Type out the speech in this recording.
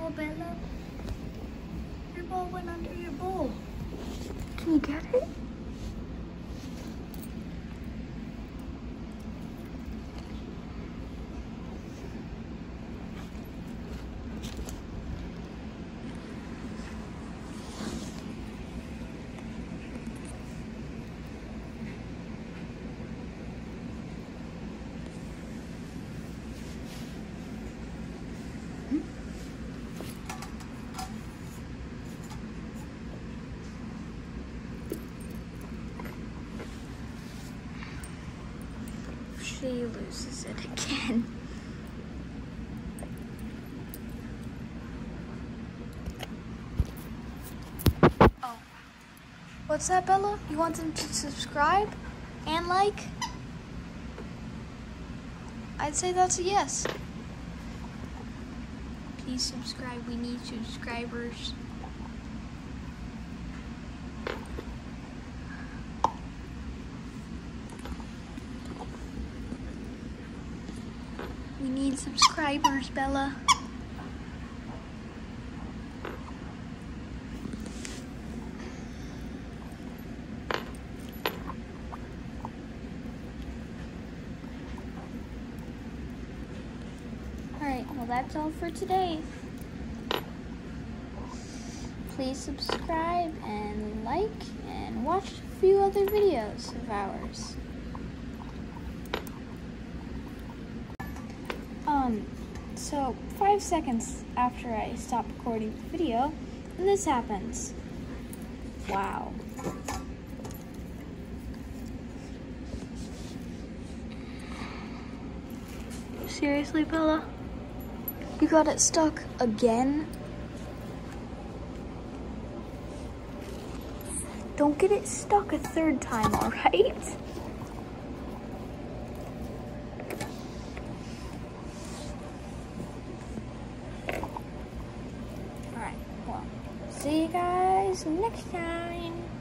ball, Bella. Your ball went under your bowl. Can you get it? She loses it again. Oh. What's that, Bella? You want them to subscribe and like? I'd say that's a yes. Please subscribe. We need subscribers. We need subscribers, Bella. Alright, well that's all for today. Please subscribe and like and watch a few other videos of ours. So 5 seconds after I stop recording the video, and this happens. Wow. Seriously, Bella? You got it stuck again? Don't get it stuck a third time, alright? Alright, well, see you guys next time.